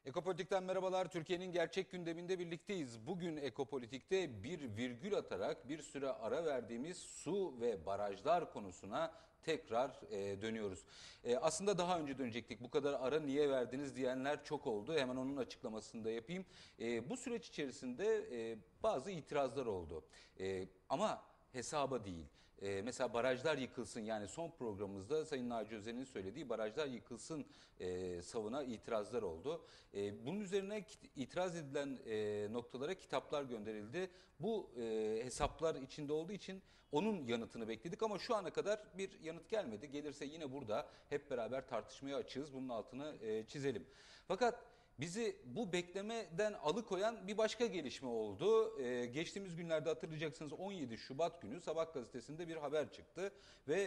Ekopolitik'ten merhabalar. Türkiye'nin gerçek gündeminde birlikteyiz. Bugün Ekopolitik'te bir virgül atarak bir süre ara verdiğimiz su ve barajlar konusuna tekrar dönüyoruz. Aslında daha önce dönecektik. Bu kadar ara niye verdiniz diyenler çok oldu. Hemen onun açıklamasını da yapayım. Bu süreç içerisinde bazı itirazlar oldu. Ama hesaba değil. Mesela barajlar yıkılsın, yani son programımızda Sayın Naci Özen'in söylediği barajlar yıkılsın savına itirazlar oldu. Bunun üzerine itiraz edilen noktalara kitaplar gönderildi. Bu hesaplar içinde olduğu için onun yanıtını bekledik ama şu ana kadar bir yanıt gelmedi. Gelirse yine burada hep beraber tartışmaya açığız. Bunun altını çizelim. Fakat bizi bu beklemeden alıkoyan bir başka gelişme oldu. Geçtiğimiz günlerde hatırlayacaksınız 17 Şubat günü Sabah gazetesinde bir haber çıktı ve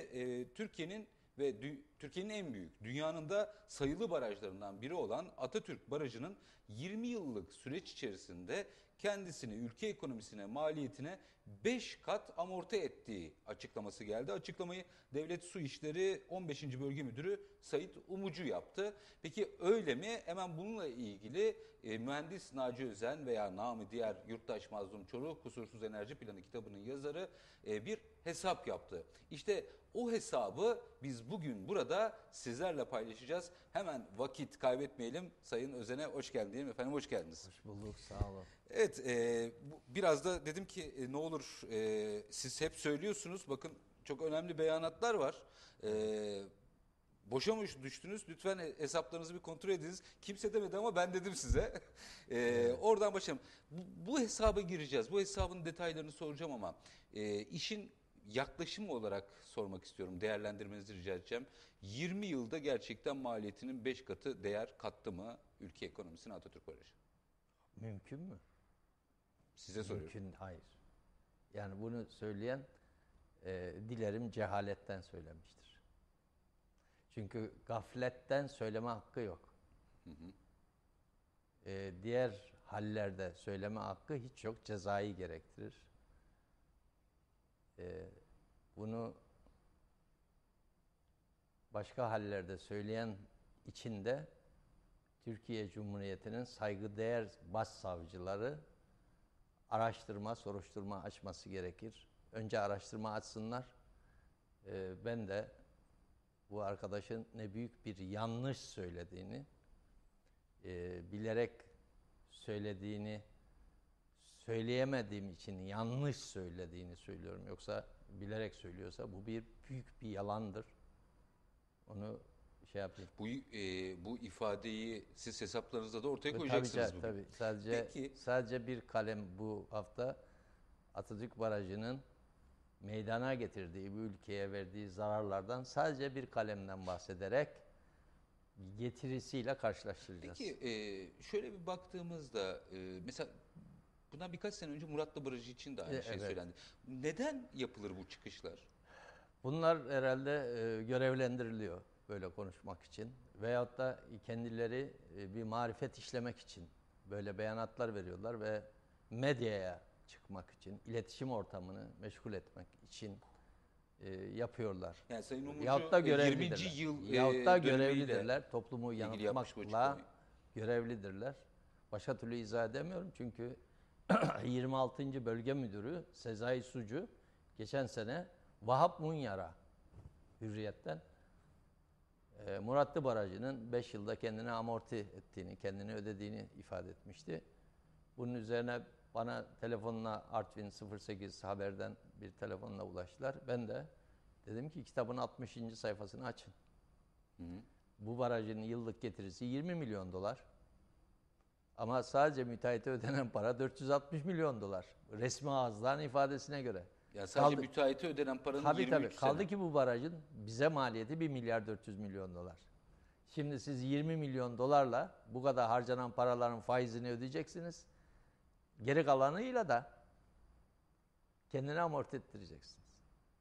Türkiye'nin en büyük, dünyanın da sayılı barajlarından biri olan Atatürk Barajı'nın 20 yıllık süreç içerisinde kendisini, ülke ekonomisine, maliyetine 5 kat amorti ettiği açıklaması geldi. Açıklamayı Devlet Su İşleri 15. Bölge Müdürü Sait Umucu yaptı. Peki öyle mi? Hemen bununla ilgili mühendis Naci Özen veya namı diğer Yurttaş Mazlum Çoruh Kusursuz Enerji Planı kitabının yazarı bir hesap yaptı. İşte o hesabı biz bugün burada sizlerle paylaşacağız. Hemen vakit kaybetmeyelim. Sayın Özen'e hoş geldin diyelim. Efendim hoş geldiniz. Hoş bulduk, sağ olun. Evet, biraz da dedim ki ne olur siz hep söylüyorsunuz. Bakın çok önemli beyanatlar var. Boşa mı düştünüz? Lütfen hesaplarınızı bir kontrol ediniz. Kimse demedi ama ben dedim size. Oradan başlayalım. Bu hesaba gireceğiz. Bu hesabın detaylarını soracağım ama işin yaklaşım olarak sormak istiyorum. Değerlendirmenizi rica edeceğim. 20 yılda gerçekten maliyetinin 5 katı değer kattı mı ülke ekonomisine Atatürk Barajı? Mümkün mü? Size soruyorum. Mümkün, hayır. Yani bunu söyleyen dilerim cehaletten söylemiştir. Çünkü gafletten söyleme hakkı yok. Hı hı. Diğer hallerde söyleme hakkı hiç yok, cezayı gerektirir. Bunu başka hallerde söyleyen için de Türkiye Cumhuriyeti'nin saygıdeğer başsavcıları araştırma, soruşturma açması gerekir. Önce araştırma açsınlar. Ben de bu arkadaşın ne büyük bir yanlış söylediğini, bilerek söylediğini, söyleyemediğim için yanlış söylediğini söylüyorum. Yoksa bilerek söylüyorsa bu büyük bir yalandır. Onu şey yapayım. Bu ifadeyi siz hesaplarınızda da ortaya koyacaksınız bugün. Tabii. Peki. Sadece bir kalem bu hafta Atatürk Barajı'nın meydana getirdiği, bu ülkeye verdiği zararlardan sadece bir kalemden bahsederek getirisiyle karşılaştıracağız. Peki şöyle bir baktığımızda mesela bundan birkaç sene önce Muratlı Barajı için de aynı şey söylendi. Neden yapılır bu çıkışlar? Bunlar herhalde görevlendiriliyor böyle konuşmak için veyahut da kendileri bir marifet işlemek için böyle beyanatlar veriyorlar ve medyaya çıkmak için, iletişim ortamını meşgul etmek için yapıyorlar. Yani Sayın Umucu yahut da 20. yıl yahut da görevlidirler. Toplumu yanıltmakla görevlidirler. Başka türlü izah edemiyorum çünkü 26. Bölge Müdürü Sezai Sucu geçen sene Vahap Munyar'a Hürriyet'ten Muratlı Barajı'nın 5 yılda kendini amorti ettiğini, kendini ödediğini ifade etmişti. Bunun üzerine bana telefonla Artvin 08 Haber'den bir telefonla ulaştılar. Ben de dedim ki kitabın 60. sayfasını açın. Hı. Bu barajın yıllık getirisi 20 milyon dolar. Ama sadece müteahhite ödenen para 460 milyon dolar. Resmi ağızların ifadesine göre. Ya sadece müteahhite ödenen paranın 23 sene. Kaldı ki bu barajın bize maliyeti 1 milyar 400 milyon dolar. Şimdi siz 20 milyon dolarla bu kadar harcanan paraların faizini ödeyeceksiniz. Geri kalanıyla da kendini amorti ettireceksiniz.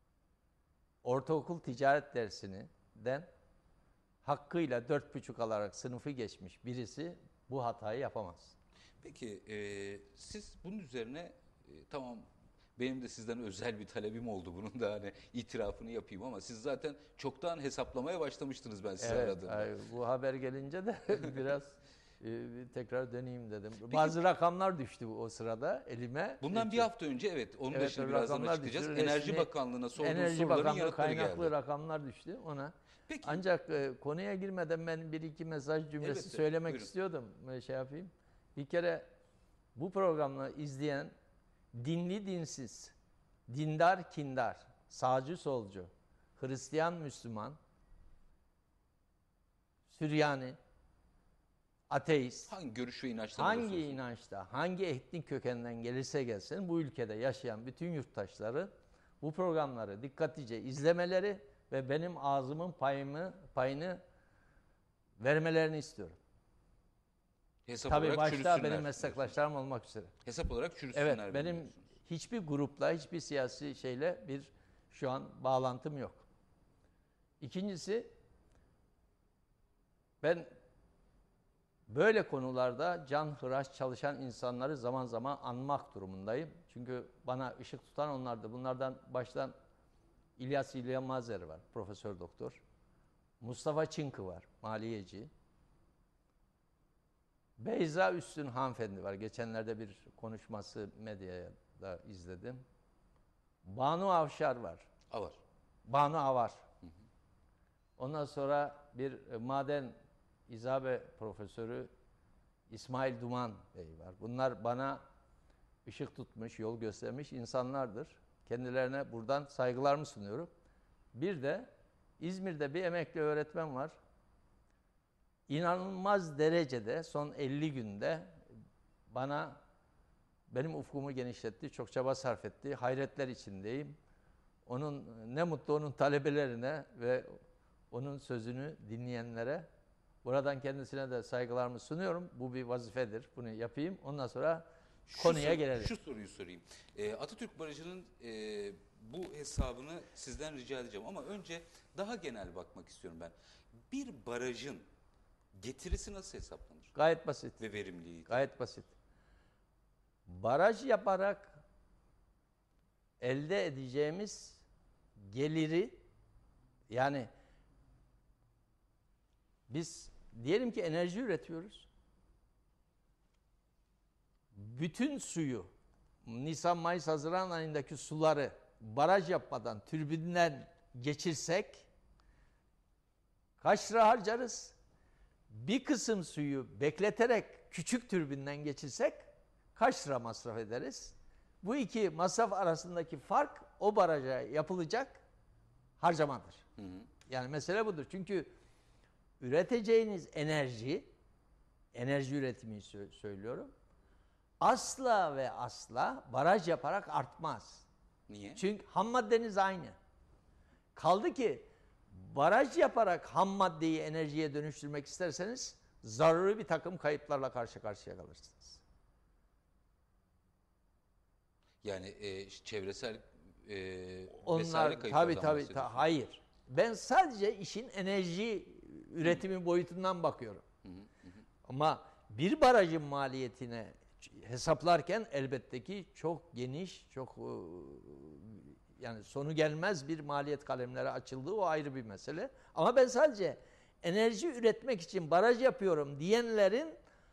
Ortaokul ticaret dersinden hakkıyla 4,5 alarak sınıfı geçmiş birisi bu hatayı yapamaz. Peki siz bunun üzerine tamam, benim de sizden özel bir talebim oldu, bunun da hani itirafını yapayım ama siz zaten çoktan heplamaya başlamıştınız ben sizi aradığımda. Bu haber gelince de biraz tekrar döneyim dedim. Bazı rakamlar düştü o sırada elime. Bundan bir hafta önce evet onu da Evet, şimdi birazdan rakamlar açıklayacağız. düştü. Enerji Bakanlığı'na sorduğum Enerji soruların Bakanlığı yanıtları kaynaklı geldi. rakamlar düştü ona. Peki. Ancak konuya girmeden ben bir iki mesaj cümlesi Elbette, söylemek buyurun. istiyordum. Şey yapayım. Bir kere bu programı izleyen dinli dinsiz, dindar kindar, sağcı solcu, Hristiyan Müslüman, Süryani, ateist, Hangi görüş ve inançtan hangi olursa olsun. inançta, hangi etnik kökenden gelirse gelsin bu ülkede yaşayan bütün yurttaşları bu programları dikkatlice izlemeleri ve benim ağzımın payını vermelerini istiyorum. Hesap Tabii olarak başta çürüsünler benim diyorsunuz. meslektaşlarım olmak üzere. Hesap olarak çürüsünler. Evet, benim diyorsunuz. hiçbir grupla, hiçbir siyasi şeyle şu an bağlantım yok. İkincisi, ben böyle konularda canhıraş çalışan insanları zaman zaman anmak durumundayım. Çünkü bana ışık tutan onlardı. Bunlardan baştan İlyas İlyamazer var, profesör doktor. Mustafa Çınkı var, maliyeci. Beyza Üstün hanımefendi var. Geçenlerde bir konuşması medyaya da izledim. Banu Avşar var. Avar. Banu Avar. Ondan sonra bir maden İzabe profesörü İsmail Duman Bey var. Bunlar bana ışık tutmuş, yol göstermiş insanlardır. Kendilerine buradan saygılarımı sunuyorum. Bir de İzmir'de bir emekli öğretmen var. İnanılmaz derecede son 50 günde benim ufkumu genişletti, çok çaba sarf etti. Hayretler içindeyim. Ne mutlu onun talebelerine ve onun sözünü dinleyenlere. Buradan kendisine de saygılarımı sunuyorum. Bu bir vazifedir. Bunu yapayım. Ondan sonra konuya gelelim. Şu soruyu sorayım. Atatürk Barajı'nın bu hesabını sizden rica edeceğim. Ama önce daha genel bakmak istiyorum ben. Bir barajın getirisi nasıl hesaplanır? Gayet basit. Ve verimliliği. Gayet basit. Baraj yaparak elde edeceğimiz geliri, yani biz diyelim ki enerji üretiyoruz. Bütün suyu, Nisan, Mayıs, Haziran ayındaki suları baraj yapmadan türbinden geçirsek kaç lira harcarız? Bir kısım suyu bekleterek küçük türbinden geçirsek kaç lira masraf ederiz? Bu iki masraf arasındaki fark o baraja yapılacak harcamadır. Hı hı. Yani mesele budur. Çünkü üreteceğiniz enerji üretimi söylüyorum, asla ve asla baraj yaparak artmaz. Niye? Çünkü ham maddeniz aynı. Kaldı ki baraj yaparak ham maddeyi enerjiye dönüştürmek isterseniz zaruri bir takım kayıplarla karşı karşıya kalırsınız. Yani çevresel Onlar vesaire kayıplardan tabii bahsediyorsunuz. hayır. Ben sadece işin enerji üretimi boyutundan bakıyorum. Ama bir barajın maliyetine hesaplarken elbette ki çok geniş, çok yani sonu gelmez bir maliyet kalemleri açıldığı o ayrı bir mesele. Ama ben sadece enerji üretmek için baraj yapıyorum diyenlerin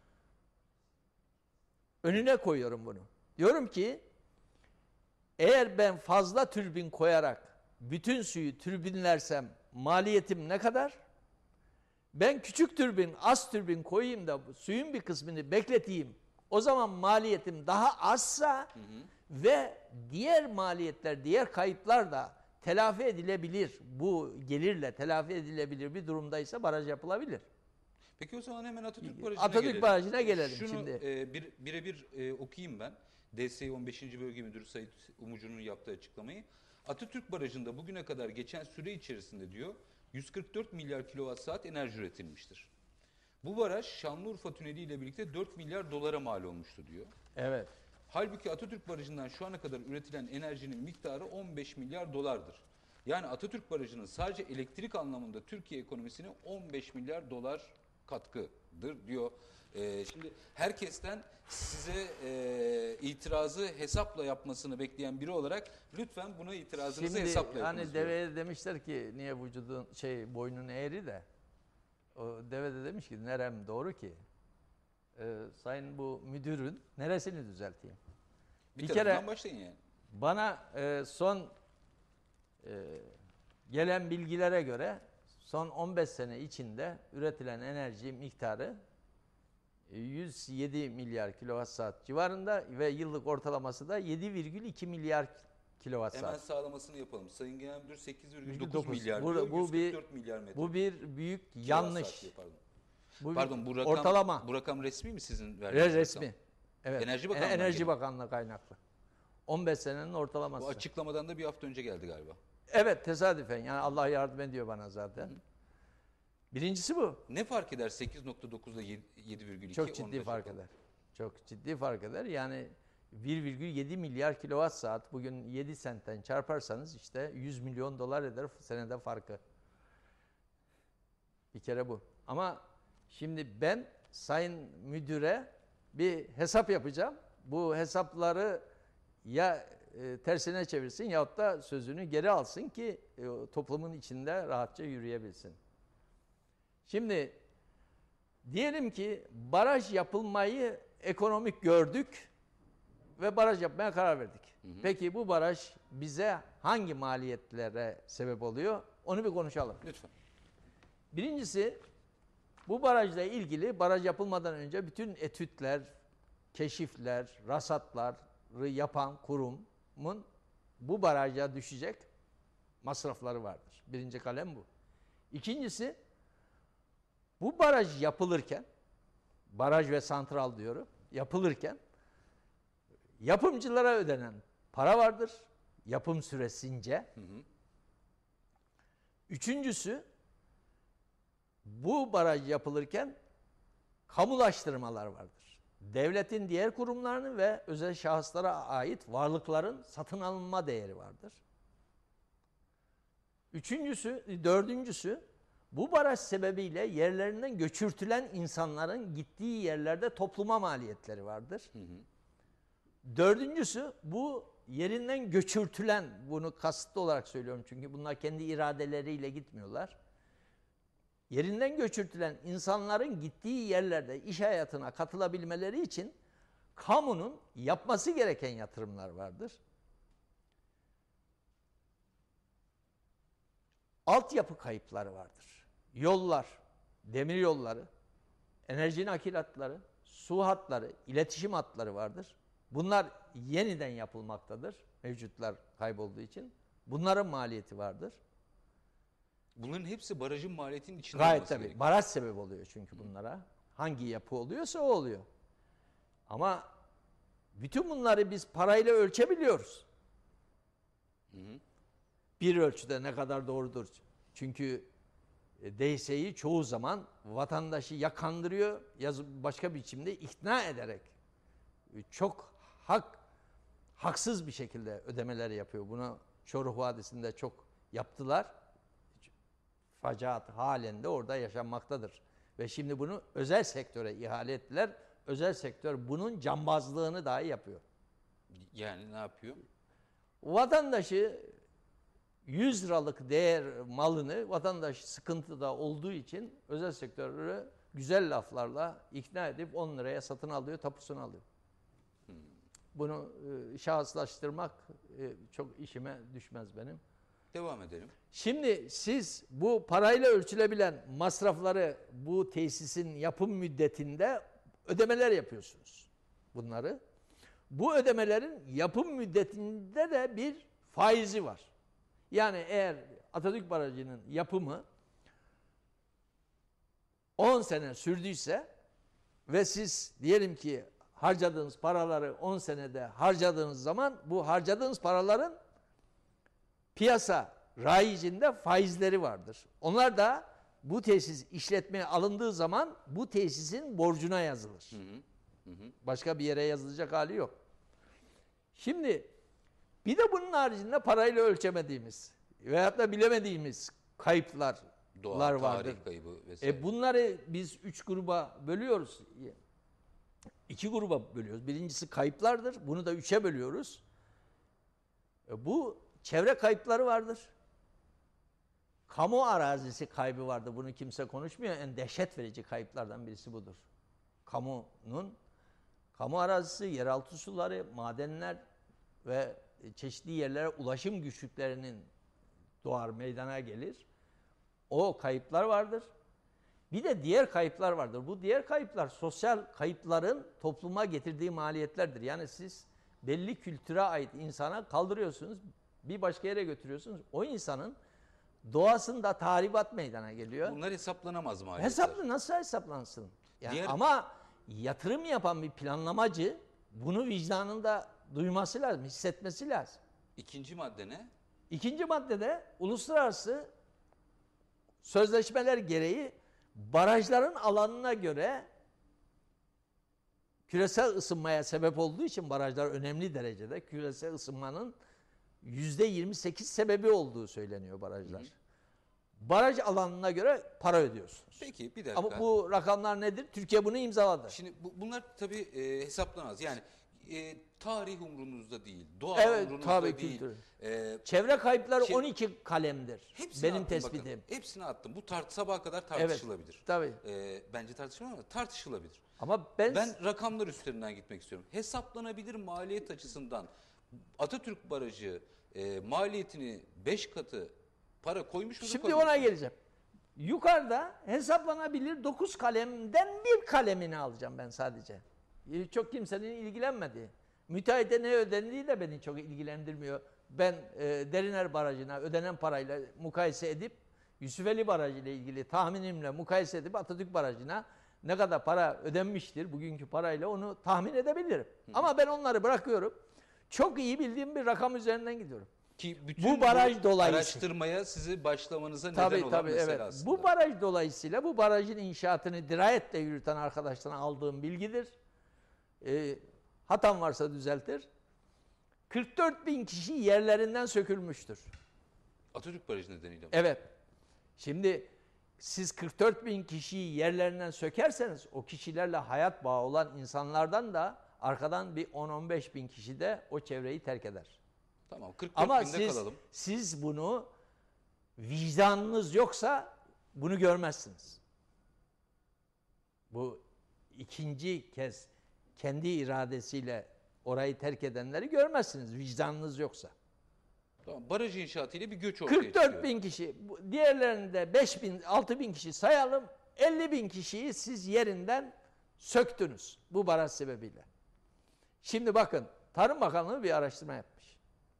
önüne koyuyorum bunu. Diyorum ki eğer ben fazla türbin koyarak bütün suyu türbinlersem maliyetim ne kadar? Ben küçük türbin, az türbin koyayım da suyun bir kısmını bekleteyim. O zaman maliyetim daha azsa ve diğer maliyetler, diğer kayıplar da telafi edilebilir. Bu gelirle telafi edilebilir bir durumdaysa baraj yapılabilir. Peki o zaman hemen Atatürk Barajı'na Atatürk gelelim. Barajı'na gelelim Şunu şimdi. birebir okuyayım ben. DSİ 15. Bölge Müdürü Sayit Umucu'nun yaptığı açıklamayı. Atatürk Barajı'nda bugüne kadar geçen süre içerisinde diyor 144 milyar kilowatt saat enerji üretilmiştir. Bu baraj Şanlıurfa Tüneli ile birlikte 4 milyar dolara mal olmuştu diyor. Evet. Halbuki Atatürk Barajı'ndan şu ana kadar üretilen enerjinin miktarı 15 milyar dolardır. Yani Atatürk Barajı'nın sadece elektrik anlamında Türkiye ekonomisine 15 milyar dolar katkıdır diyor. Şimdi herkesten size itirazı hesapla yapmasını bekleyen biri olarak lütfen buna itirazınızı hesapla yapınız. Hani deveye demişler ki niye vücudun boynun eğri de o deve de demiş ki nerem doğru ki? sayın bu müdürün neresini düzelteyim? Bir kere tarafından başlayın yani. bana son gelen bilgilere göre son 15 sene içinde üretilen enerji miktarı 107 milyar kilowatt saat civarında ve yıllık ortalaması da 7,2 milyar kilowatt saat. Hemen sağlamasını yapalım. Sayın Genel Müdür 8,9 9. milyar Bu- diyor, bu bir- 144 milyar metre. Bu bir büyük Kilowatt yanlış. saat diyor, pardon. Bu bir Pardon, bu rakam, ortalama. bu rakam resmi mi sizin verdiğiniz Resmi. rakam? Evet. Enerji Bakanlığı'ndan Enerji gelen. Bakanlığı kaynaklı. 15 senenin ortalaması. Bu açıklamadan da bir hafta önce geldi galiba. Evet, tesadüfen. Yani Allah yardım ediyor bana zaten. Birincisi bu. Ne fark eder 8,9 ile 7,2? Çok Onu ciddi da fark soralım. eder. Çok ciddi fark eder. Yani 1,7 milyar kilowatt saat bugün 7 sentten çarparsanız işte 100 milyon dolar eder senede farkı. Bir kere bu. Ama şimdi ben sayın müdüre bir hesap yapacağım. Bu hesapları ya tersine çevirsin yahut da sözünü geri alsın ki toplumun içinde rahatça yürüyebilsin. Şimdi diyelim ki baraj yapılmayı ekonomik gördük ve baraj yapmaya karar verdik. Peki bu baraj bize hangi maliyetlere sebep oluyor? Onu bir konuşalım. Lütfen. Birincisi, bu barajla ilgili baraj yapılmadan önce bütün etütler, keşifler, rasatları yapan kurumun bu baraja düşecek masrafları vardır. Birinci kalem bu. İkincisi, bu baraj yapılırken, baraj ve santral diyorum, yapılırken yapımcılara ödenen para vardır, yapım süresince. Üçüncüsü, bu baraj yapılırken kamulaştırmalar vardır. Devletin diğer kurumlarının ve özel şahıslara ait varlıkların satın alınma değeri vardır. Dördüncüsü, bu baraj sebebiyle yerlerinden göçürtülen insanların gittiği yerlerde topluma maliyetleri vardır. Dördüncüsü, bu yerinden göçürtülen, bunu kasıtlı olarak söylüyorum çünkü bunlar kendi iradeleriyle gitmiyorlar. Yerinden göçürtülen insanların gittiği yerlerde iş hayatına katılabilmeleri için kamunun yapması gereken yatırımlar vardır. Altyapı kayıpları vardır. Yollar, demir yolları, enerji nakil hatları, su hatları, iletişim hatları vardır. Bunlar yeniden yapılmaktadır. Mevcutlar kaybolduğu için. Bunların maliyeti vardır. Bunların hepsi barajın maliyetinin içinde Gayet olması tabii. gerekiyor. Baraj sebep oluyor çünkü bunlara. Hangi yapı oluyorsa o oluyor. Ama bütün bunları biz parayla ölçebiliyoruz. Bir ölçüde ne kadar doğrudur. Çünkü DSİ çoğu zaman vatandaşı ya kandırıyor ya başka bir biçimde ikna ederek çok haksız bir şekilde ödemeler yapıyor. Bunu Çoruh Vadisi'nde çok yaptılar. Faciat halinde orada yaşanmaktadır. Ve şimdi bunu özel sektöre ihale ettiler. Özel sektör bunun cambazlığını dahi yapıyor. Yani ne yapıyor? Vatandaşı 100 liralık değer malını vatandaş sıkıntıda olduğu için özel sektörü güzel laflarla ikna edip 10 liraya satın alıyor, tapusunu alıyor. Bunu şahıslaştırmak çok işime düşmez benim. Devam edelim. Şimdi siz bu parayla ölçülebilen masrafları bu tesisin yapım müddetinde ödemeler yapıyorsunuz bunları. Bu ödemelerin yapım müddetinde de bir faizi var. Yani eğer Atatürk Barajı'nın yapımı 10 sene sürdüyse ve siz diyelim ki harcadığınız paraları 10 senede harcadığınız zaman bu harcadığınız paraların piyasa rayicinde faizleri vardır. Onlar da bu tesis işletmeye alındığı zaman bu tesisin borcuna yazılır. Başka bir yere yazılacak hali yok. Şimdi bir de bunun haricinde parayla ölçemediğimiz veyahut da bilemediğimiz kayıplar vardır. Tarih kaybı vesaire. Bunları biz 3 gruba bölüyoruz. 2 gruba bölüyoruz. Birincisi kayıplardır. Bunu da 3'e bölüyoruz. Bu çevre kayıpları vardır. Kamu arazisi kaybı vardır. Bunu kimse konuşmuyor. En dehşet verici kayıplardan birisi budur. kamu arazisi, yeraltı suları, madenler ve çeşitli yerlere ulaşım güçlüklerinin doğar, meydana gelir. O kayıplar vardır. Bir de diğer kayıplar vardır. Bu diğer kayıplar sosyal kayıpların topluma getirdiği maliyetlerdir. Yani siz belli kültüre ait insana kaldırıyorsunuz, bir başka yere götürüyorsunuz. O insanın doğasında tahribat meydana geliyor. Bunlar hesaplanamaz maliyetler. Nasıl hesaplansın? Yani Diğer... Ama yatırım yapan bir planlamacı bunu vicdanında duyması lazım, hissetmesi lazım. İkinci madde ne? İkinci maddede uluslararası sözleşmeler gereği barajların alanına göre küresel ısınmaya sebep olduğu için barajlar önemli derecede küresel ısınmanın %28 sebebi olduğu söyleniyor barajlar. Baraj alanına göre para ödüyorsunuz. Peki bir dakika. Ama bu rakamlar nedir? Türkiye bunu imzaladı. Şimdi bunlar tabii hesaplanamaz. Yani tarih umrunuzda değil, doğa umrunuzda değil. Çevre kayıpları 12 kalemdir. Benim tespitim. Bakın, hepsini attım. Bu sabaha kadar tartışılabilir. Evet, tabii. Bence tartışılmaz ama tartışılabilir. Ama ben rakamlar üstlerinden gitmek istiyorum. Hesaplanabilir maliyet açısından Atatürk Barajı maliyetini 5 katı para koymuş mu? Şimdi ona geleceğim. Yukarıda hesaplanabilir 9 kalemden bir kalemini alacağım ben sadece. Çok kimsenin ilgilenmediği. Müteahhite ne ödendiği de beni çok ilgilendirmiyor. Ben Deriner Barajı'na ödenen parayla mukayese edip Yusufeli Barajı ile ilgili tahminimle mukayese edip Atatürk Barajı'na ne kadar para ödenmiştir bugünkü parayla onu tahmin edebilirim. Ama ben onları bırakıyorum. Çok iyi bildiğim bir rakam üzerinden gidiyorum. Ki bütün bu baraj araştırmaya sizi başlamanıza neden olan mesele aslında. Bu baraj dolayısıyla bu barajın inşaatını dirayetle yürüten arkadaştan aldığım bilgidir. Hatam varsa düzeltir. 44 bin kişi yerlerinden sökülmüştür. Atatürk Barajı nedeniyle mi? Evet. Şimdi siz 44 bin kişiyi yerlerinden sökerseniz o kişilerle hayat bağı olan insanlardan da arkadan bir 10-15 bin kişi de o çevreyi terk eder. Tamam 44 ama binde kalalım. Siz bunu vicdanınız yoksa bunu görmezsiniz. Bu ikinci kez kendi iradesiyle orayı terk edenleri görmezsiniz vicdanınız yoksa. Tamam, baraj inşaatıyla bir göç ortaya çıkıyor. 44 bin kişi, diğerlerinde 5 bin, 6 bin kişi sayalım. 50 bin kişiyi siz yerinden söktünüz bu baraj sebebiyle. Şimdi bakın Tarım Bakanlığı bir araştırma yapmış.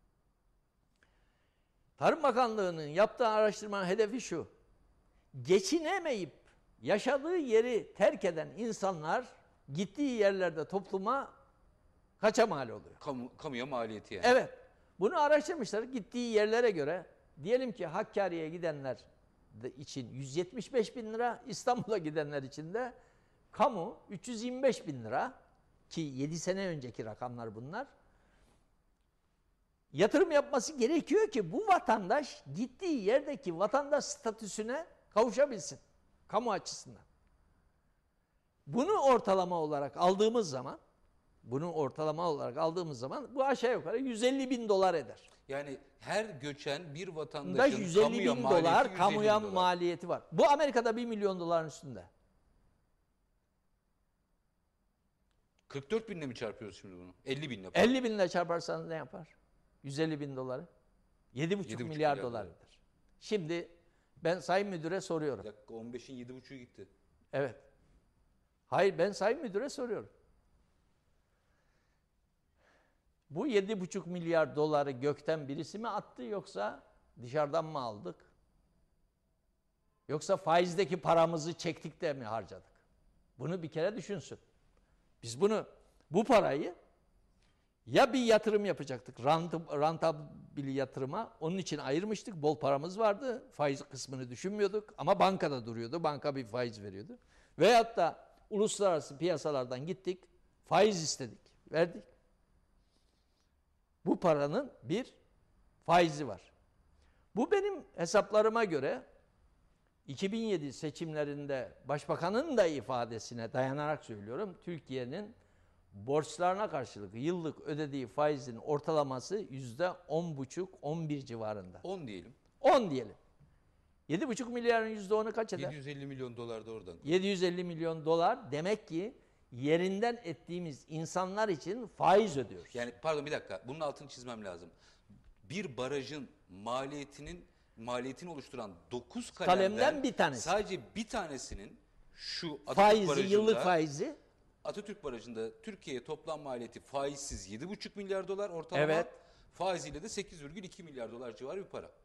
Tarım Bakanlığı'nın yaptığı araştırmanın hedefi şu. Geçinemeyip yaşadığı yeri terk eden insanlar gittiği yerlerde topluma kaça mal oluyor? Kamuya maliyeti yani. Evet. Bunu araştırmışlar. Gittiği yerlere göre diyelim ki Hakkari'ye gidenler için 175 bin lira, İstanbul'a gidenler için de kamu 325 bin lira ki 7 sene önceki rakamlar bunlar. Yatırım yapması gerekiyor ki bu vatandaş gittiği yerdeki vatandaş statüsüne kavuşabilsin. Kamu açısından. Bunu ortalama olarak aldığımız zaman bu aşağı yukarı 150 bin dolar eder. Yani her göçen bir vatandaşın 150 bin dolar kamuya maliyeti var. Bu Amerika'da 1 milyon doların üstünde. 44 binle mi çarpıyoruz şimdi bunu? 50 binle. 50 binle çarparsanız ne yapar? 150 bin doları. 7,5 milyar dolar eder. Şimdi ben Sayın Müdür'e soruyorum. Bir dakika 15'in 7,5'u gitti. Evet. Hayır ben Sayın Müdür'e soruyorum. Bu 7,5 milyar doları gökten birisi mi attı yoksa dışarıdan mı aldık? Yoksa faizdeki paramızı çektik de mi harcadık? Bunu bir kere düşünsün. Biz bu parayı ya bir yatırım yapacaktık, rantabili yatırıma, onun için ayırmıştık, bol paramız vardı, faiz kısmını düşünmüyorduk ama bankada duruyordu, banka bir faiz veriyordu. Veyahut da uluslararası piyasalardan gittik, faiz istedik, verdik. Bu paranın bir faizi var. Bu benim hesaplarıma göre 2007 seçimlerinde başbakanın da ifadesine dayanarak söylüyorum. Türkiye'nin borçlarına karşılık yıllık ödediği faizin ortalaması %10,5-11 civarında. 10 diyelim. 10 diyelim. 7,5 milyarın %10'u kaç eder? 750 milyon dolar da oradan. 750 milyon dolar demek ki yerinden ettiğimiz insanlar için faiz ödüyoruz. Yani pardon bir dakika, bunun altını çizmem lazım. Bir barajın maliyetini oluşturan 9 kalemden bir tanesi. Sadece bir tanesinin şu Atatürk Faizi, Barajı'nda, yıllık faizi. Atatürk Barajı'nda Türkiye'ye toplam maliyeti faizsiz 7,5 milyar dolar ortalama. Evet. Faiziyle de 8,2 milyar dolar civarı bir para.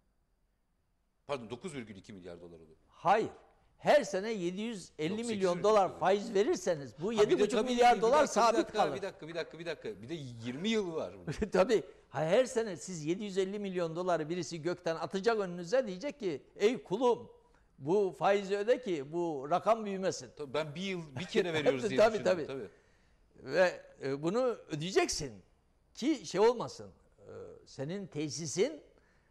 Pardon, 9,2 milyar dolar oluyor. Hayır. Her sene 750 Yok, milyon 8,2 dolar tabii. faiz verirseniz bu Ha, bir de 7,5 tabii milyar dolar sabit bir kalır. dakika. Bir de 20 yılı var bunun. Tabii. Her sene siz 750 milyon doları birisi gökten atacak önünüze, diyecek ki ey kulum bu faizi öde ki bu rakam büyümesin. Tabii ben bir kere veriyoruz diye Tabii, düşündüm. tabii. Ve bunu ödeyeceksin ki şey olmasın. Senin tesisin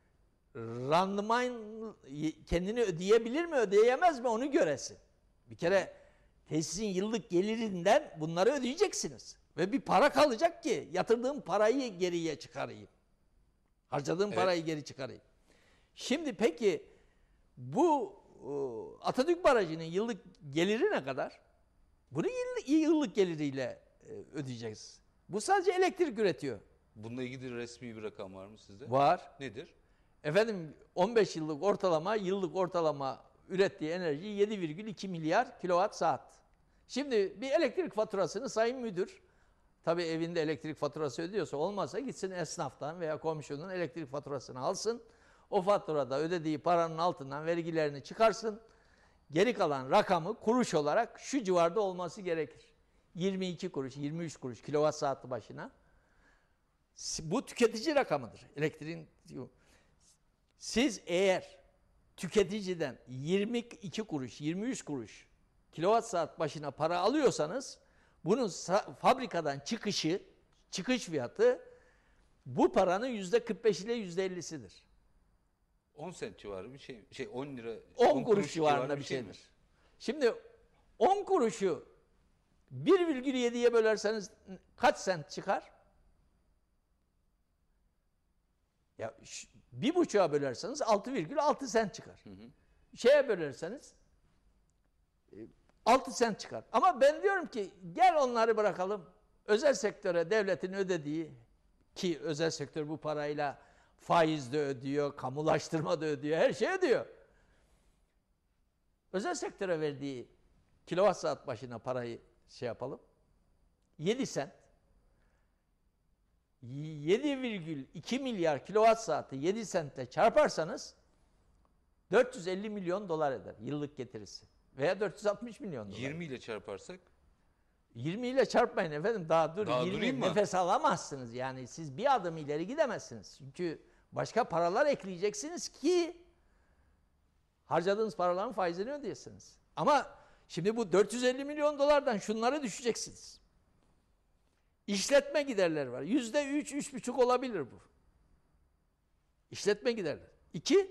randıman kendini ödeyebilir mi ödeyemez mi onu göresin. Bir kere tesisin yıllık gelirinden bunları ödeyeceksiniz. Ve bir para kalacak ki yatırdığım parayı geriye çıkarayım. Harcadığım parayı geri çıkarayım. Şimdi peki bu Atatürk Barajı'nın yıllık geliri ne kadar? Bunu yıllık geliriyle ödeyeceğiz. Bu sadece elektrik üretiyor. Bununla ilgili resmi bir rakam var mı sizde? Var. Nedir? Efendim 15 yıllık ortalama ürettiği enerji 7,2 milyar kilowatt saat. Şimdi bir elektrik faturasını sayın müdür, tabii evinde elektrik faturası ödüyorsa, olmazsa gitsin esnaftan veya komşunun elektrik faturasını alsın. O faturada ödediği paranın altından vergilerini çıkarsın. Geri kalan rakamı kuruş olarak şu civarda olması gerekir. 22 kuruş, 23 kuruş kilowatt saati başına. Bu tüketici rakamıdır. Elektriğin. Siz eğer tüketiciden 22 kuruş, 23 kuruş kilowatt saat başına para alıyorsanız bunun fabrikadan çıkış fiyatı bu paranın %45 ile %50'sidir. 10 sent civarı bir şey 10 lira 10 kuruş civarında bir şeydir. Şimdi 10 kuruşu 1,7'ye bölerseniz kaç sent çıkar? Ya 1,5'a bölerseniz 6,6 sent çıkar. Şeye bölerseniz 6 sent çıkar. Ama ben diyorum ki gel onları bırakalım. Özel sektöre devletin ödediği, ki özel sektör bu parayla faiz de ödüyor, kamulaştırma da ödüyor, her şey ödüyor. Özel sektöre verdiği kilowatt saat başına parayı şey yapalım. 7 sent. 7,2 milyar kilowatt saati 7 sentle çarparsanız 450 milyon dolar eder yıllık getirisi. Veya 460 milyon dolar. 20 ile çarparsak? 20 ile çarpmayın efendim, daha dur. Daha 20 nefes alamazsınız yani, siz bir adım ileri gidemezsiniz. Çünkü başka paralar ekleyeceksiniz ki harcadığınız paraların faizini ödeyesiniz. Ama şimdi bu 450 milyon dolardan şunları düşeceksiniz. İşletme giderleri var. %3, 3,5 olabilir bu. İşletme giderleri. 2,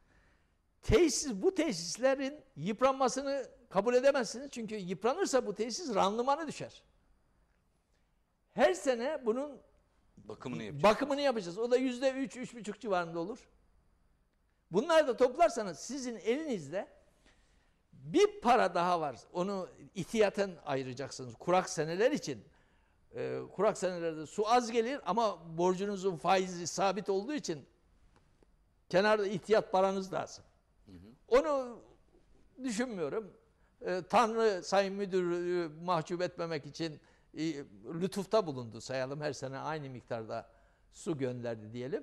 bu tesislerin yıpranmasını kabul edemezsiniz. Çünkü yıpranırsa bu tesis randımanı düşer. Her sene bunun bakımını yapacağız. O da %3, 3,5 civarında olur. Bunları da toplarsanız sizin elinizde bir para daha var. Onu ihtiyaten ayıracaksınız. Kurak seneler için. Kurak senelerde su az gelir ama borcunuzun faizi sabit olduğu için kenarda ihtiyat paranız lazım. Onu düşünmüyorum. Tanrı Sayın Müdürü mahcup etmemek için lütufta bulundu sayalım. Her sene aynı miktarda su gönderdi diyelim.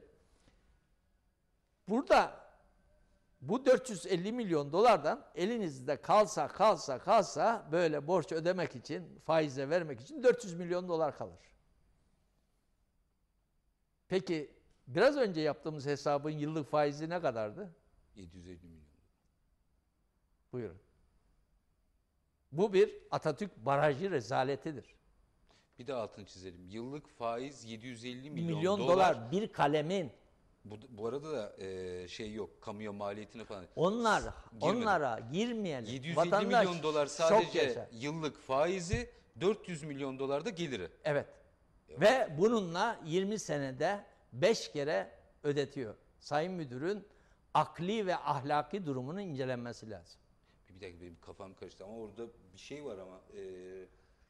Burada bu 450 milyon dolardan elinizde kalsa böyle borç ödemek için, faize vermek için 400 milyon dolar kalır. Peki biraz önce yaptığımız hesabın yıllık faizi ne kadardı? 750 milyon. Buyurun. Bu bir Atatürk Barajı rezaletidir. Bir de altını çizelim. Yıllık faiz 750 milyon Milyon dolar bir kalemin. Bu arada da şey yok, kamuya maliyetine falan. Onlara girmeyelim. 750 milyon dolar sadece yıllık faizi, 400 milyon dolar da geliri. Evet. Ve bununla 20 senede 5 kere ödetiyor. Sayın Müdürün akli ve ahlaki durumunun incelenmesi lazım. Bir dakika, benim kafam karıştı ama orada bir şey var ama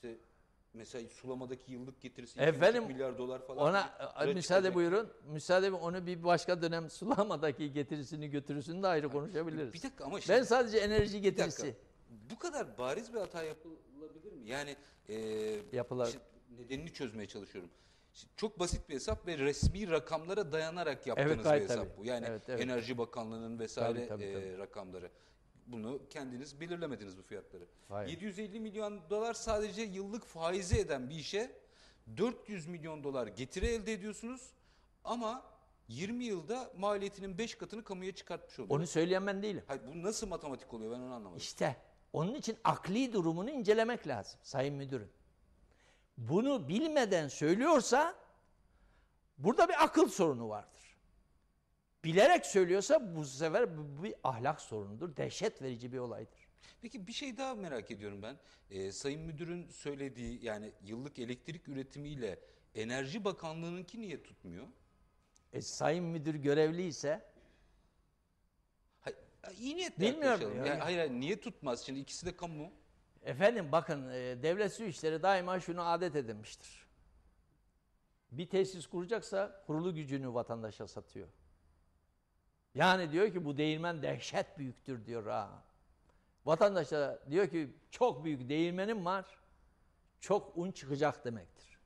işte mesela sulamadaki yıllık getirisi Efendim, 2,5 milyar dolar falan. ona müsaade buyurun. Müsaade onu bir başka dönem sulamadaki getirisini götürüsünü de ayrı konuşabiliriz. Bir dakika ama ben sadece enerji bir getirisi. dakika. Bu kadar bariz bir hata yapılabilir mi? Yani Yapılar. işte nedenini çözmeye çalışıyorum. Şimdi çok basit bir hesap ve resmi rakamlara dayanarak yaptığınız Evet, bir gayet hesap tabii. bu. Yani Evet, evet. Enerji Bakanlığı'nın vesaire Tabii. rakamları. Bunu kendiniz belirlemediniz bu fiyatları. Hayır. 750 milyon dolar sadece yıllık faizi eden bir işe 400 milyon dolar getiri elde ediyorsunuz ama 20 yılda maliyetinin 5 katını kamuya çıkartmış oluyor. Onu söyleyen ben değilim. Hayır, bu nasıl matematik oluyor ben onu anlamadım. İşte onun için akli durumunu incelemek lazım Sayın Müdürüm. Bunu bilmeden söylüyorsa burada bir akıl sorunu vardır. Bilerek söylüyorsa bu sefer bu bir ahlak sorunudur. Dehşet verici bir olaydır. Peki bir şey daha merak ediyorum ben. Sayın Müdür'ün söylediği yani yıllık elektrik üretimiyle Enerji Bakanlığı'nınki niye tutmuyor? Sayın Müdür görevli ise Hayır, iyi niyetle bilmiyorum. yaklaşalım. Yani, hayır niye tutmaz? Şimdi ikisi de kamu. Efendim bakın devlet su işleri daima şunu adet edinmiştir. Bir tesis kuracaksa kurulu gücünü vatandaşa satıyor. Yani diyor ki bu değirmen dehşet büyüktür diyor ha. Vatandaşa diyor ki çok büyük değirmenim var. Çok un çıkacak demektir.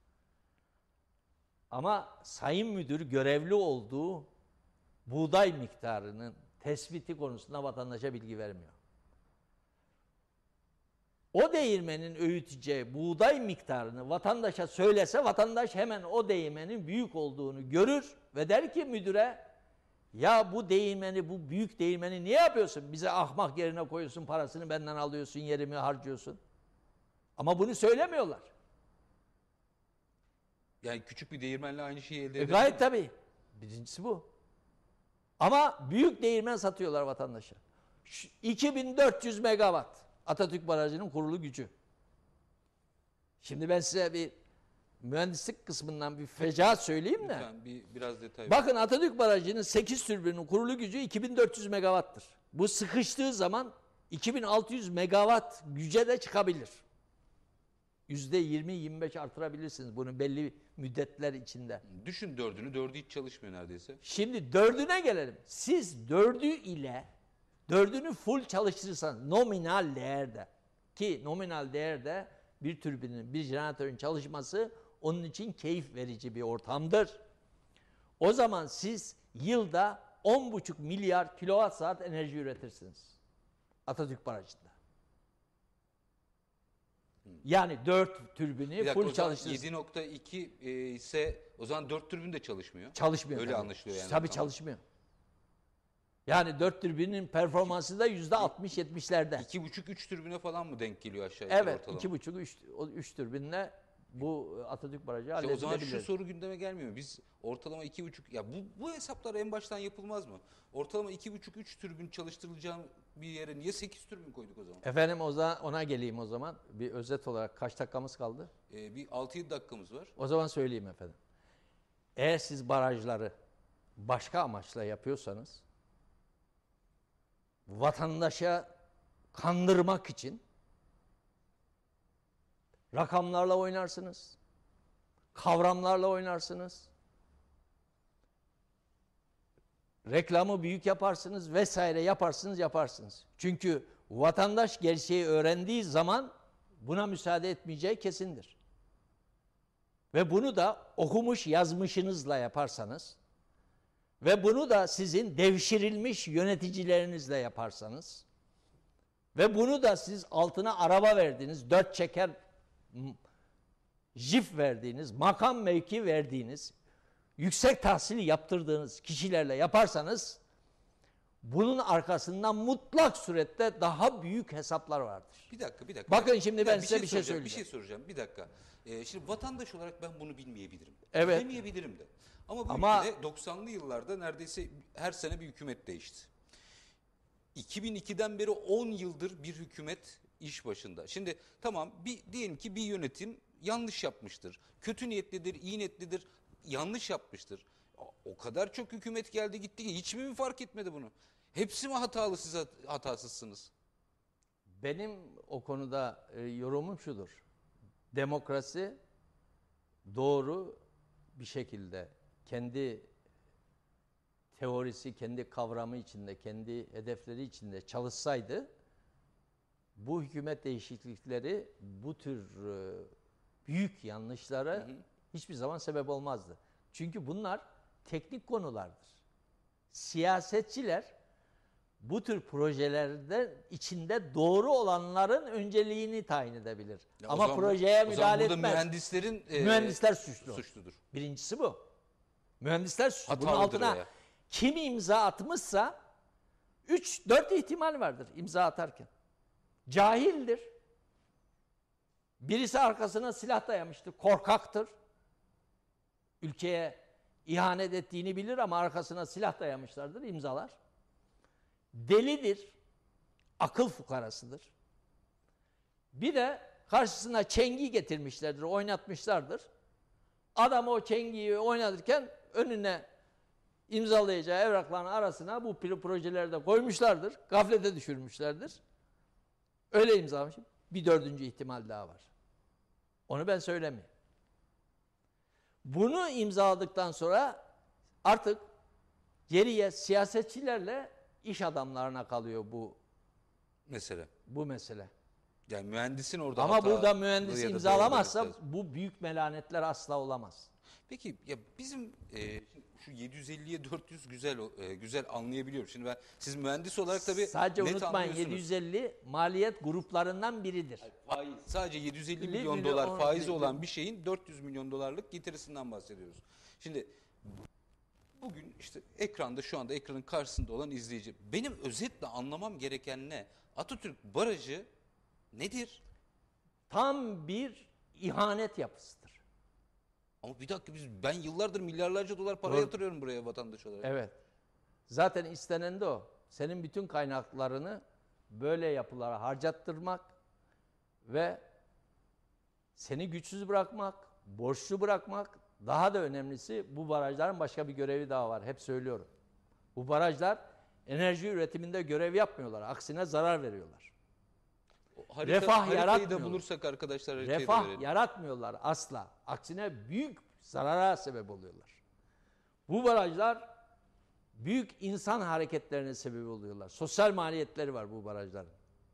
Ama Sayın Müdür görevli olduğu buğday miktarının tespiti konusunda vatandaşa bilgi vermiyor. O değirmenin öğüteceği buğday miktarını vatandaşa söylese vatandaş hemen o değirmenin büyük olduğunu görür ve der ki müdüre ya bu değirmeni, bu büyük değirmeni niye yapıyorsun? Bize ahmak yerine koyuyorsun, parasını benden alıyorsun, yerimi harcıyorsun. Ama bunu söylemiyorlar. Yani küçük bir değirmenle aynı şeyi elde edebilir Gayet tabii. Birincisi bu. Ama büyük değirmen satıyorlar vatandaşa. 2400 megawatt Atatürk Barajı'nın kurulu gücü. Şimdi ben size bir mühendislik kısmından bir fecaat söyleyeyim de. Lütfen biraz detay. Bakın Atatürk Barajı'nın 8 türbinin kurulu gücü 2400 megawattır. Bu sıkıştığı zaman 2600 megawatt güce de çıkabilir. %20-25 artırabilirsiniz bunu belli müddetler içinde. Düşün dördü hiç çalışmıyor neredeyse. Şimdi dördüne gelelim. Siz dördünü full çalıştırırsanız nominal değerde ki nominal değerde bir türbinin, bir jeneratörün çalışması onun için keyif verici bir ortamdır. O zaman siz yılda 10,5 milyar kilowatt saat enerji üretirsiniz. Atatürk Barajı'nda. Yani 4 türbini full çalıştırırsınız. 7,2 ise o zaman 4 türbün de çalışmıyor. Çalışmıyor. Öyle tabii. anlaşılıyor yani. Tabii çalışmıyor. Yani 4 türbinin performansı da %60-70'lerde. 2,5-3 türbüne falan mı denk geliyor aşağı yukarı Evet, ortalama? 2,5-3 türbinle bu Atatürk Barajı İşte o halledilebilir. zaman şu soru gündeme gelmiyor mu? Biz ortalama 2,5 ya bu hesaplar en baştan yapılmaz mı? Ortalama 2,5-3 türbün çalıştırılacağım bir yere niye 8 türbün koyduk o zaman? Efendim o zaman ona geleyim o zaman. Bir özet olarak kaç dakikamız kaldı? Bir 6-7 dakikamız var. O zaman söyleyeyim efendim. Eğer siz barajları başka amaçla yapıyorsanız vatandaşa kandırmak için rakamlarla oynarsınız. Kavramlarla oynarsınız. Reklamı büyük yaparsınız vesaire yaparsınız. Çünkü vatandaş gerçeği öğrendiği zaman buna müsaade etmeyeceği kesindir. Ve bunu da okumuş yazmışınızla yaparsanız ve bunu da sizin devşirilmiş yöneticilerinizle yaparsanız ve bunu da siz altına araba verdiğiniz, 4 çeker jip verdiğiniz, makam mevki verdiğiniz, yüksek tahsili yaptırdığınız kişilerle yaparsanız bunun arkasından mutlak surette daha büyük hesaplar vardır. Bir dakika. Bakın şimdi ben size bir şey söyleyeceğim. Bir şey soracağım. Bir dakika. Şimdi vatandaş olarak ben bunu bilmeyebilirim. Evet. Bilemeyebilirim de. Ama bu ülkede 90'lı yıllarda neredeyse her sene bir hükümet değişti. 2002'den beri 10 yıldır bir hükümet iş başında. Şimdi tamam diyelim ki bir yönetim yanlış yapmıştır. Kötü niyetlidir, iyi niyetlidir, yanlış yapmıştır. O kadar çok hükümet geldi gitti ki hiç mi fark etmedi bunu? Hepsi mi hatalı, siz hatasızsınız? Benim o konuda yorumum şudur. demokrasi doğru bir şekilde kendi teorisi, kendi kavramı içinde, kendi hedefleri içinde çalışsaydı bu hükümet değişiklikleri bu tür büyük yanlışlara hiçbir zaman sebep olmazdı. Çünkü bunlar teknik konulardır. Siyasetçiler bu tür projelerde içinde doğru olanların önceliğini tayin edebilir. Ya ama projeye müdahale etmez. Mühendislerin mühendisler suçludur. Birincisi bu. Mühendisler suçlu. Bunun Hatalıdır altına o ya. kim imza atmışsa 3-4 ihtimal vardır imza atarken. Cahildir. Birisi arkasına silah dayamıştır. Korkaktır. Ülkeye ihanet ettiğini bilir ama arkasına silah dayamışlardır, imzalar. Delidir. Akıl fukarasıdır. Bir de karşısına çengi getirmişlerdir, oynatmışlardır. Adam o çengiyi oynatırken önüne imzalayacağı evrakların arasına bu projeleri de koymuşlardır. Gaflete düşürmüşlerdir. Öyle imzalamışım. Bir dördüncü ihtimal daha var. Onu ben söylemiyorum. Bunu imzaladıktan sonra artık geriye siyasetçilerle iş adamlarına kalıyor bu mesele. Yani mühendisin orada ama burada mühendis ya da imzalamazsa doğru bu büyük melanetler asla olamaz. Peki ya bizim şu 750'ye 400 güzel anlayabiliyorum. Şimdi siz mühendis olarak tabii sadece net unutmayın, anlıyorsunuz. 750 maliyet gruplarından biridir. Faiz. Sadece 750 milyon dolar faizi olan bir şeyin 400 milyon dolarlık getirisinden bahsediyoruz. Şimdi bugün işte ekranda, şu anda ekranın karşısında olan izleyici, benim özetle anlamam gereken ne? Atatürk Barajı nedir? Tam bir ihanet yapısıdır. Ama bir dakika, ben yıllardır milyarlarca dolar para yatırıyorum buraya vatandaş olarak. Evet. Zaten istenen de o. Senin bütün kaynaklarını böyle yapılara harcattırmak ve seni güçsüz bırakmak, borçlu bırakmak, daha da önemlisi bu barajların başka bir görevi daha var. Hep söylüyorum. Bu barajlar enerji üretiminde görev yapmıyorlar. Aksine zarar veriyorlar. Refah yaratmıyorlar. Da bulursak arkadaşlar refah yaratmıyorlar asla. Aksine büyük zarara sebep oluyorlar. Bu barajlar büyük insan hareketlerine sebep oluyorlar. Sosyal maliyetleri var bu barajların.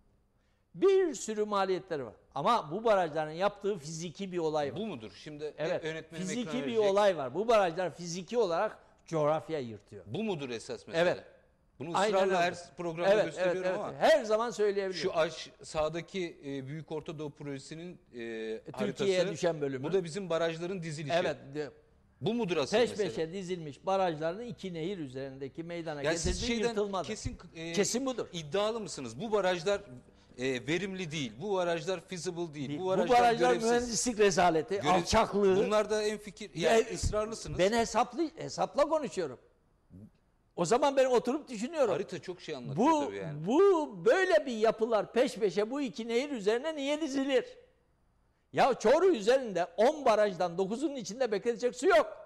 Bir sürü maliyetleri var. Ama bu barajların yaptığı fiziki bir olay var. Bu mudur? Şimdi evet, yönetmenim fiziki bir olay var. Bu barajlar fiziki olarak coğrafya yırtıyor. Bu mudur esas mesele? Evet. Bunu ısrarla her programda gösteriyorum ama. Her zaman söyleyebilirim. Şu sağdaki Büyük Orta Doğu Projesi'nin Türkiye'ye düşen bölümü. Bu da bizim barajların dizilişi. Evet. Bu mudur asıl peş mesele? peşe dizilmiş barajların iki nehir üzerindeki meydana yani getirdiği yırtılmadı. Kesin budur. İddialı mısınız? Bu barajlar verimli değil. Bu barajlar feasible değil. Bu barajlar mühendislik rezaleti, alçaklığı. Bunlar da en fikir. Yani ısrarlısınız. Ben hesapla konuşuyorum. O zaman ben oturup düşünüyorum. Harita çok şey anlatıyor tabii yani. Bu böyle bir yapılar peş peşe bu iki nehir üzerine niye dizilir? Ya Çoruh üzerinde 10 barajdan 9'unun içinde bekletecek su yok.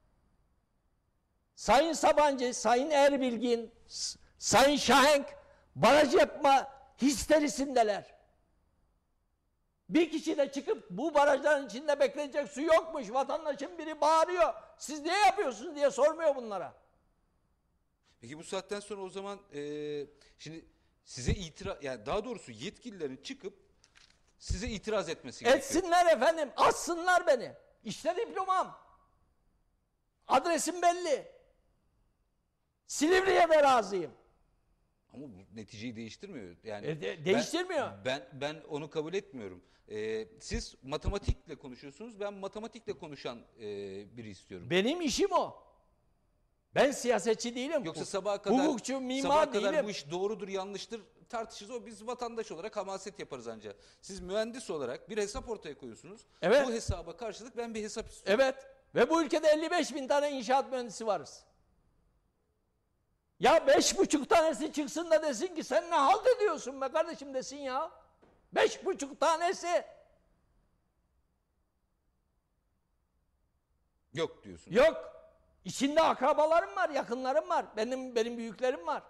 Sayın Sabancı, Sayın Erbilgin, Sayın Şahenk baraj yapma histerisindeler. Bir kişi de çıkıp bu barajların içinde bekletecek su yokmuş. Vatandaşın biri bağırıyor. Siz ne yapıyorsunuz diye sormuyor bunlara. Peki bu saatten sonra o zaman şimdi size yani daha doğrusu yetkililerin çıkıp size itiraz etmesi gerekiyor. Etsinler efendim, assınlar beni. İşte diplomam. Adresim belli. Silivri'ye de razıyım. Ama bu neticeyi değiştirmiyor. Yani değiştirmiyor. Ben onu kabul etmiyorum. Siz matematikle konuşuyorsunuz. Ben matematikle konuşan biri istiyorum. Benim işim o. Ben siyasetçi değilim. Yoksa sabaha kadar, hukukçu, mimar değilim. bu iş doğrudur, yanlıştır tartışırız. O biz vatandaş olarak hamaset yaparız ancak. Siz mühendis olarak bir hesap ortaya koyuyorsunuz. Evet. Bu hesaba karşılık ben bir hesap istiyorum. Evet. Ve bu ülkede 55.000 tane inşaat mühendisi varız. Ya 5,5 tanesi çıksın da desin ki sen ne halt ediyorsun be kardeşim desin ya. 5,5 tanesi. Yok diyorsun. Yok. İçinde akrabalarım var, yakınlarım var. Benim büyüklerim var.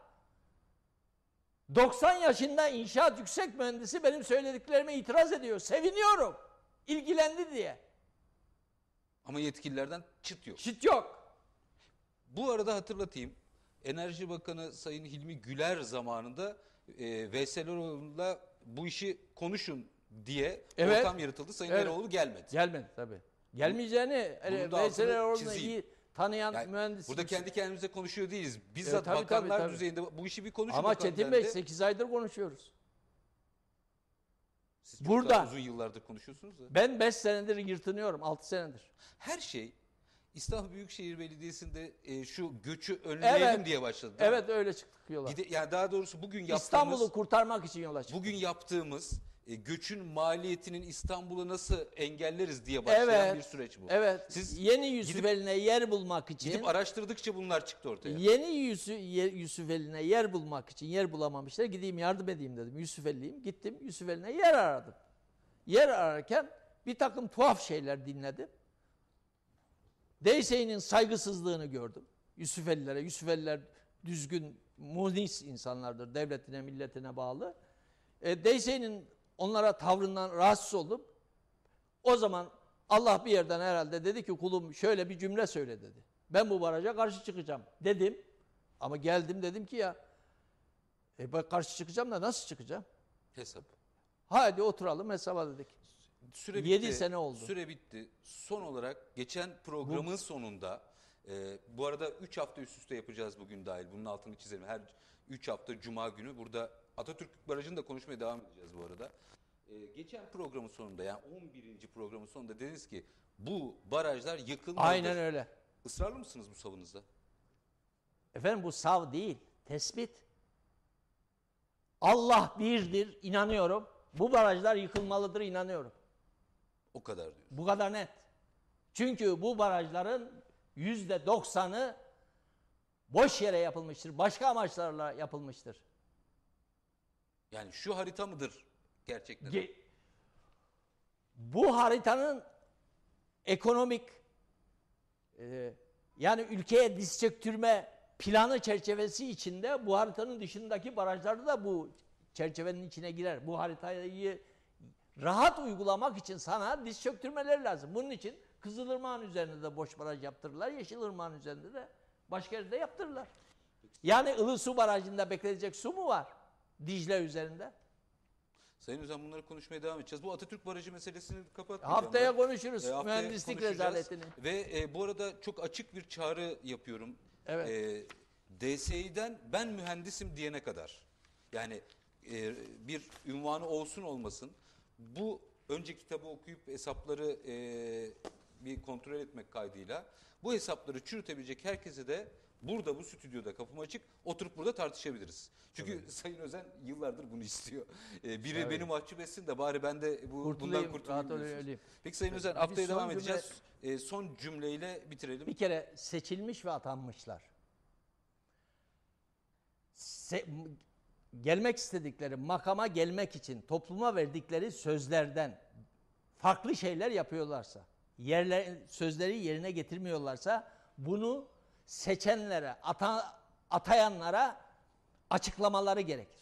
90 yaşında inşaat yüksek mühendisi benim söylediklerime itiraz ediyor. Seviniyorum. İlgilendi diye. Ama yetkililerden çıt yok. Çıt yok. Bu arada hatırlatayım. Enerji Bakanı Sayın Hilmi Güler zamanında Veysel Eroğlu'yla bu işi konuşun diye Evet. ortam yaratıldı. Sayın Evet. Eroğlu gelmedi. Gelmedi tabii. Gelmeyeceğini Bunun da Veysel altını Eroğlu'nu çizeyim. iyi tanıyan Yani mühendis. burada kendi kendimize konuşuyor değiliz. Bizzat tabii, bakanlar tabii. düzeyinde bu işi bir konuşun. Ama bakalım Çetin Bey dendi. 8 aydır konuşuyoruz. Siz çok burada- daha uzun yıllardır konuşuyorsunuz da. Ben 5 senedir yırtınıyorum. 6 senedir. Her şey İstanbul Büyükşehir Belediyesi'nde şu göçü önleyelim Evet. diye başladı. değil mi? Evet, öyle çıktık yola. Yani daha doğrusu bugün yaptığımız İstanbul'u kurtarmak için yola çıktık. bugün yaptığımız göçün maliyetinin İstanbul'u nasıl engelleriz diye başlayan bir süreç bu. Evet. Siz Yeni Yusufeli'ne yer bulmak için, gidip araştırdıkça bunlar çıktı ortaya. yeni Yusufeli'ne yer bulmak için yer bulamamışlar. Gideyim yardım edeyim dedim. Yusufeli'yim. Gittim Yusufeli'ne yer aradım. Yer ararken bir takım tuhaf şeyler dinledim. DSİ'nin saygısızlığını gördüm. Yusufeliler düzgün, muhlis insanlardır. Devletine, milletine bağlı. DSİ'nin onlara tavrından rahatsız oldum. O zaman Allah bir yerden herhalde dedi ki kulum şöyle bir cümle söyle dedi. Ben bu baraja karşı çıkacağım dedim. Ama geldim dedim ki ya ben karşı çıkacağım da nasıl çıkacağım? Hesap. Hadi oturalım hesaba dedik. Süre 7 bitti. sene oldu. Süre bitti. Son olarak geçen programın sonunda bu arada 3 hafta üst üste yapacağız bugün dahil. Bunun altını çizelim. Her 3 hafta Cuma günü burada Atatürk Barajı'nı da konuşmaya devam edeceğiz bu arada. Geçen programın sonunda yani 11. programın sonunda dediniz ki bu barajlar yıkılmalıdır. Aynen öyle. Israrlı mısınız bu savınızda? Efendim bu sav değil, tespit. Allah birdir, inanıyorum. Bu barajlar yıkılmalıdır, inanıyorum. O kadar diyor. Bu kadar net. Çünkü bu barajların %90'ı boş yere yapılmıştır. Başka amaçlarla yapılmıştır. Yani şu harita mıdır gerçekten? Bu haritanın ekonomik yani ülkeye diz çöktürme planı çerçevesi içinde bu haritanın dışındaki barajlar da bu çerçevenin içine girer. Bu haritayı rahat uygulamak için sana diz çöktürmeleri lazım. Bunun için Kızılırmak'ın üzerinde de boş baraj yaptırırlar. Yeşilırmak'ın üzerinde de başka yerde yaptırırlar. Yani Ilısu Barajı'nda bekleyecek su mu var? Dicle üzerinde. Sayın Özen bunları konuşmaya devam edeceğiz. Bu Atatürk Barajı meselesini kapatmayacağım. Haftaya konuşuruz Haftaya mühendislik konuşacağız. rezaletini. Ve bu arada çok açık bir çağrı yapıyorum. Evet. DSİ'den ben mühendisim diyene kadar yani bir ünvanı olsun olmasın bu önce kitabı okuyup hesapları bir kontrol etmek kaydıyla bu hesapları çürütebilecek herkese de burada bu stüdyoda kapım açık oturup burada tartışabiliriz. Çünkü Sayın Özen yıllardır bunu istiyor. Biri beni mahcup etsin de bari ben de bundan kurtulayım diyorsunuz. Peki Sayın Özen haftaya devam edeceğiz. Son cümleyle bitirelim. Bir kere seçilmiş ve atanmışlar. Gelmek istedikleri makama gelmek için topluma verdikleri sözlerden farklı şeyler yapıyorlarsa, sözleri yerine getirmiyorlarsa bunu seçenlere, atayanlara açıklamaları gerekir.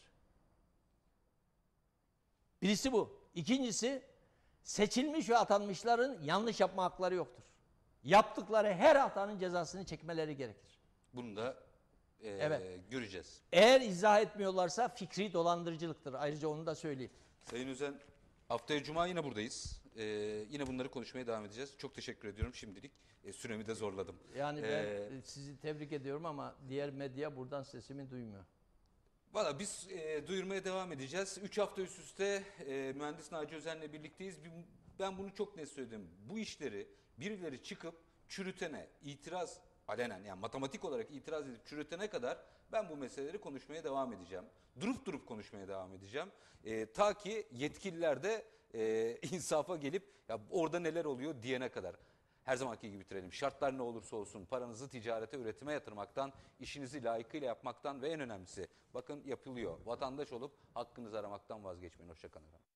Birisi bu. İkincisi seçilmiş ve atanmışların yanlış yapma hakları yoktur. Yaptıkları her hatanın cezasını çekmeleri gerekir. Bunu da göreceğiz. Eğer izah etmiyorlarsa fikri dolandırıcılıktır. Ayrıca onu da söyleyeyim. Sayın Özen haftaya Cuma yine buradayız. Yine bunları konuşmaya devam edeceğiz. Çok teşekkür ediyorum şimdilik. Süremi de zorladım. Yani ben sizi tebrik ediyorum ama diğer medya buradan sesimi duymuyor. Valla biz duyurmaya devam edeceğiz. 3 hafta üst üste mühendis Naci Özen'le birlikteyiz. Ben bunu çok net söyledim. Bu işleri birileri çıkıp çürütene, itiraz alenen yani matematik olarak itiraz edip çürütene kadar ben bu meseleleri konuşmaya devam edeceğim. Durup konuşmaya devam edeceğim. Ta ki yetkililer de insafa gelip ya orada neler oluyor diyene kadar. Her zamanki gibi bitirelim. Şartlar ne olursa olsun paranızı ticarete, üretime yatırmaktan, işinizi layıkıyla yapmaktan ve en önemlisi bakın yapılıyor. Vatandaş olup hakkınızı aramaktan vazgeçmeyin. Hoşça kalın efendim.